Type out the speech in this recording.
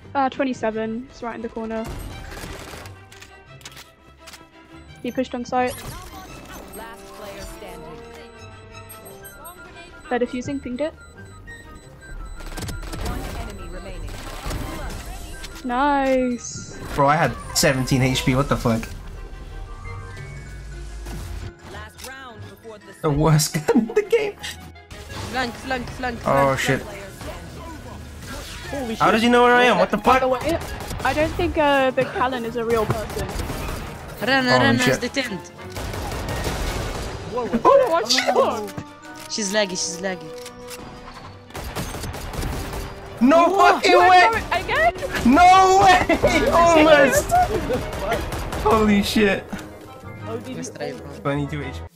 27. It's right in the corner. He pushed on site. Last player standing. They're defusing, pinged it. One enemy remaining. Nice. Bro, I had 17 HP. What the fuck? Last round before The worst gun in the game. Flank. Oh shit. Holy shit. How does he know where I am? What the By fuck? the way, I don't think the Callan is a real person. Run shit. as the tent. Oh, watch out! She's laggy. No fucking way! Again? No way! Almost! Holy shit. Let's try, bro. 22 HP.